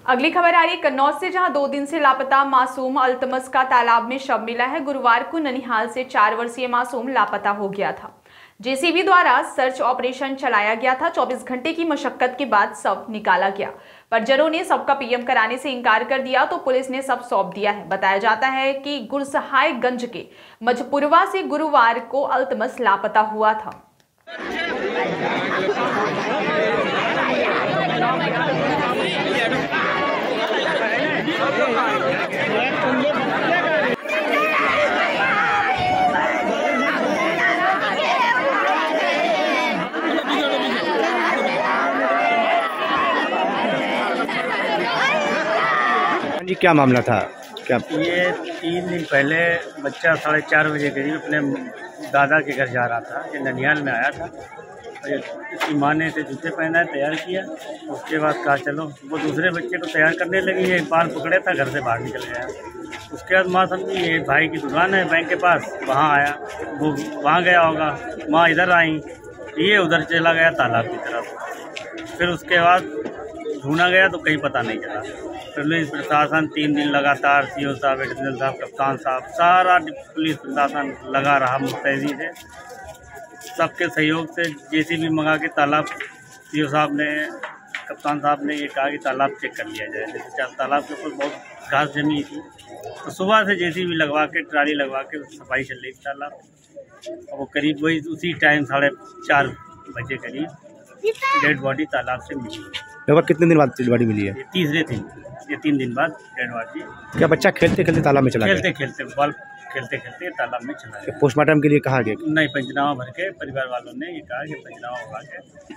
अगली खबर आ रही है कन्नौज से, जहां 2 दिन से लापता मासूम अल्तमस का तालाब में शव मिला है। गुरुवार को ननिहाल से 4 वर्षीय मासूम लापता हो गया था। जेसीबी द्वारा सर्च ऑपरेशन चलाया गया था। 24 घंटे की मशक्कत के बाद शव निकाला गया। परिजनों ने शव का पीएम कराने से इनकार कर दिया तो पुलिस ने शव सौंप दिया है। बताया जाता है कि गुरसहायगंज के मझपुरवा से गुरुवार को अल्तमस लापता हुआ था। जी क्या मामला था? क्या ये 3 दिन पहले बच्चा 4:30 बजे करीब अपने दादा के घर जा रहा था। ये ननिहाल में आया था। इसकी माँ ने इसे जूते पहनाए, तैयार किया। उसके बाद कहा चलो, वो दूसरे बच्चे को तैयार करने लगी। ये बाल पकड़े था, घर से बाहर निकल गया। उसके बाद माँ समझी ये भाई की दुकान है बैंक के पास, वहाँ आया। वो वहाँ गया होगा, माँ इधर आई, ये उधर चला गया तालाब की तरफ। फिर उसके बाद ढूंढा गया तो कहीं पता नहीं चला। पुलिस प्रशासन 3 दिन लगातार, सीओ साहब, एडिशनल साहब, कप्तान साहब, सारा पुलिस प्रशासन लगा रहा मुस्तैदी से। सबके सहयोग से जेसीबी मंगा के तालाब, सीओ साहब ने, कप्तान साहब ने ये कहा कि तालाब चेक कर लिया जाए। जैसे तालाब के ऊपर बहुत घास जमी थी, तो सुबह से जेसीबी लगवा के, ट्राली लगवा के सफाई चल रही थी तालाब। और वो करीब वही उसी टाइम 4:30 बजे करीब डेड बॉडी तालाब से मिली। लगभग कितने दिन बाद डेड बॉडी मिली है? तीसरे दिन, ये 3 दिन बाद डेड बॉडी। क्या बच्चा खेलते खेलते तालाब में चला गया? खेलते बॉल खेलते तालाब में चला गया। पोस्टमार्टम के लिए कहा गया? नहीं, पंचनामा भर के परिवार वालों ने ये कहा कि पंचनामा भरा के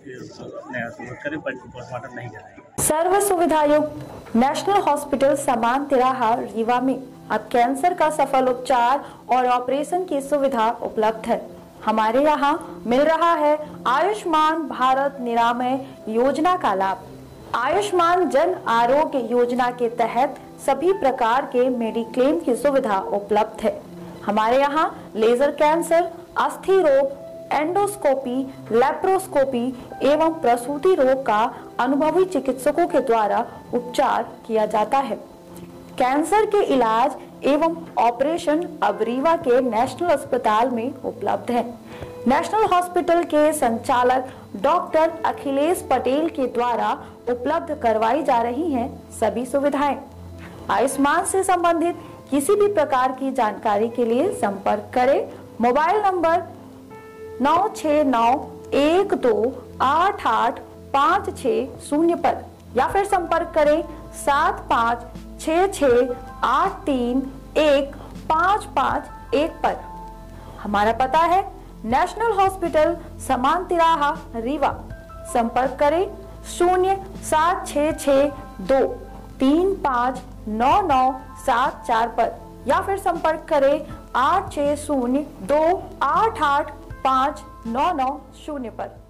अपने करें, पोस्टमार्टम नहीं कराएंगे। सर्व सुविधा युक्त नेशनल हॉस्पिटल समान तिराहा रीवा में अब कैंसर का सफल उपचार और ऑपरेशन की सुविधा उपलब्ध है। हमारे यहाँ मिल रहा है आयुष्मान भारत निरामय योजना का लाभ। आयुष्मान जन आरोग्य योजना के तहत सभी प्रकार के मेडिक्लेम की सुविधा उपलब्ध है। हमारे यहाँ लेजर कैंसर, अस्थि रोग, एंडोस्कोपी, लेप्रोस्कोपी एवं प्रसूति रोग का अनुभवी चिकित्सकों के द्वारा उपचार किया जाता है। कैंसर के इलाज एवं ऑपरेशन अब रीवा के नेशनल अस्पताल में उपलब्ध है। नेशनल हॉस्पिटल के संचालक डॉक्टर अखिलेश पटेल के द्वारा उपलब्ध करवाई जा रही हैं सभी सुविधाएं। आयुष्मान से संबंधित किसी भी प्रकार की जानकारी के लिए संपर्क करें मोबाइल नंबर 9691288560 पर, या फिर संपर्क करें 7566831551 पर। हमारा पता है नेशनल हॉस्पिटल समान तिराहा रीवा। संपर्क करें 07662359974 पर, या फिर संपर्क करें 8602885990 पर।